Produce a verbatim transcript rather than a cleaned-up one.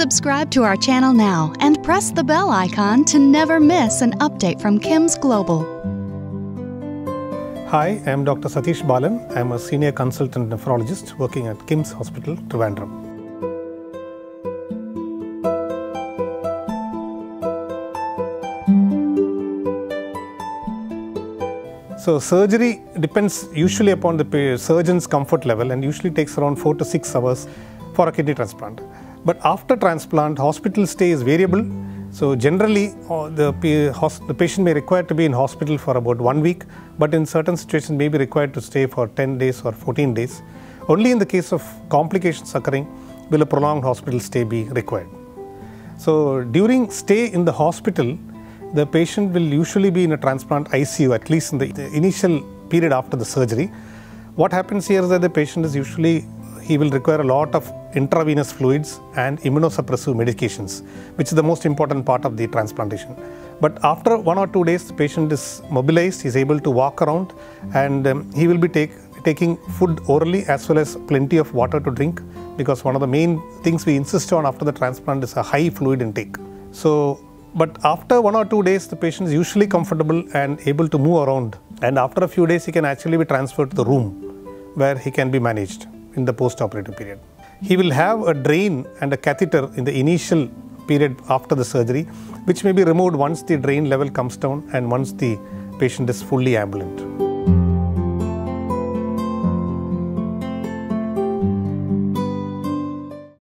Subscribe to our channel now and press the bell icon to never miss an update from KIMS Global. Hi, I am Doctor Satish Balan. I am a senior consultant nephrologist working at KIMS Hospital, Trivandrum. So surgery depends usually upon the surgeon's comfort level and usually takes around four to six hours for a kidney transplant. But after transplant, hospital stay is variable. So generally, uh, the, the patient may require to be in hospital for about one week, but in certain situations may be required to stay for ten days or fourteen days. Only in the case of complications occurring will a prolonged hospital stay be required. So during stay in the hospital, the patient will usually be in a transplant I C U, at least in the, the initial period after the surgery. What happens here is that the patient is usually, he will require a lot of intravenous fluids and immunosuppressive medications, which is the most important part of the transplantation. But after one or two days, the patient is mobilized, he is able to walk around, and um, he will be take, taking food orally as well as plenty of water to drink, because one of the main things we insist on after the transplant is a high fluid intake. So, but after one or two days, the patient is usually comfortable and able to move around. And after a few days, he can actually be transferred to the room where he can be managed in the post-operative period. He will have a drain and a catheter in the initial period after the surgery, which may be removed once the drain level comes down and once the patient is fully ambulant.